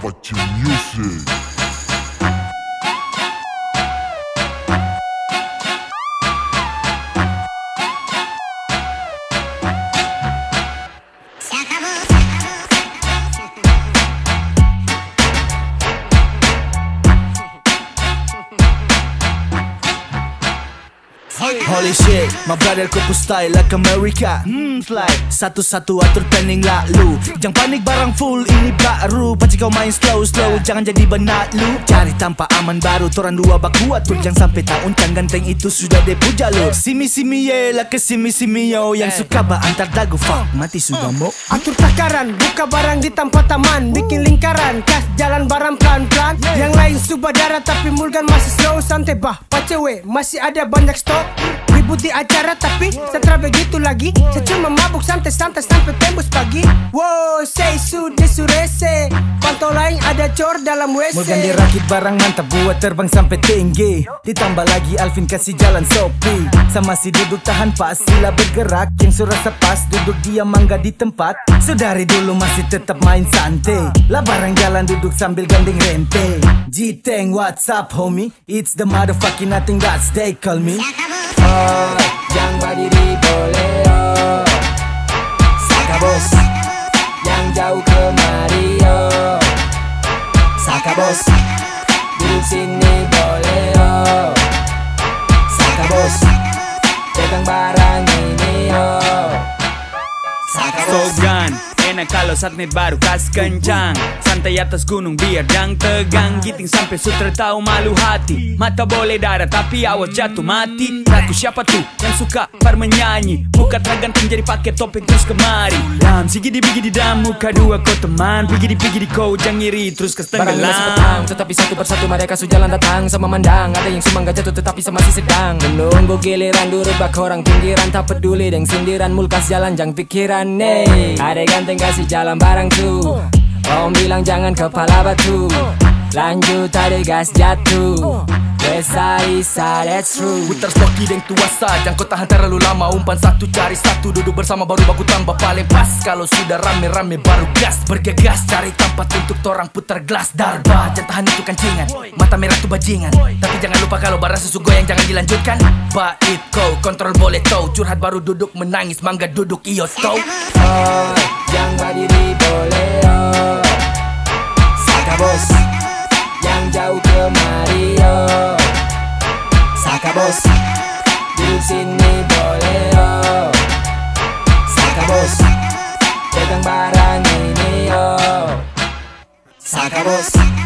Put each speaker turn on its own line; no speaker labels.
Apache Music.
Holy shit, my brother ko push style like America. Fly, satu-satu atur planning lalu. Jangan panik barang full, ini baru. Paci kau main slow, jangan jadi benat lu. Cari tanpa aman baru, toran dua baku atur. Jangan sampai tahun kan ganteng itu sudah depuja lu. Simi ye, lah ke simi yo. Yang suka antar dagu, fuck, mati sudah mo.
Atur takaran, buka barang di tempat taman. Bikin lingkaran, kas jalan barang pelan-pelan. Yang lain subadara tapi mulgan masih slow. Santai bah, pacewe, masih ada banyak stok. Ribut di acara tapi setelah begitu lagi. Saya cuma mabuk santai-santai sampai tembus pagi. Wow, say sudah surese. Pantau lain ada cor dalam WC.
Mulgan dirakit barang mantap buat terbang sampai tinggi. Ditambah lagi Alvin kasih jalan Sopi. Sama si duduk tahan pas sila bergerak. Yang surasa pas duduk dia mangga di tempat. Sedari dulu masih tetap main santai. Lah barang jalan duduk sambil gandeng rempe. Jiteng what's up homie? It's the motherfucking nothing that's they call me.
Oh, yang berdiri boleh oh. Saka bos, yang jauh kemari oh. Saka bos, duduk sini boleh oh. Saka bos, pegang barang ini oh. Saka bos.
Sogan, enak kalau saat net baru kas kencang. Santai atas gunung biar jangan tegang. Giting sampai sutra tahu malu hati. Mata boleh darah tapi awas jatuh mati. Ragu siapa tuh yang suka par menyanyi. Muka tergantung jadi pakai topeng terus kemari. Dam si gidi bigi di dam muka dua kau teman. Pigi di kau jangan iri terus ke
Barang
tenggelam.
nasi petang, tetapi satu persatu mereka sujalan datang sama mandang. Ada yang sumbang gak jatuh tetapi masih sedang menunggu giliran duduk bak orang pinggiran. Tak peduli dengan sindiran mulkas jalan jang pikiran nih. Ada ganteng kasih jalan barang tuh. Om bilang jangan kepala batu. Lanjut ada gas jatuh. Isa, that's true.
Putar stoki deng tuasa. Jangan kau tahan terlalu lama. Umpan satu cari satu. Duduk bersama baru baku tambah paling pas. Kalau sudah rame-rame baru gas. Bergegas cari tempat untuk torang putar gelas. Darba, jangan tahan itu kancingan. Mata merah tuh bajingan. Tapi jangan lupa kalau barang susu goyang jangan dilanjutkan. Bait kau, kontrol boleh tau. Curhat baru duduk menangis. Mangga duduk iyo tau.
Oh, yang berdiri boleh oh. Saka bos, yang jauh kemari oh. Saka bos, duduk sini boleh oh. Saka bos, pegang barang ini oh. Saka bos.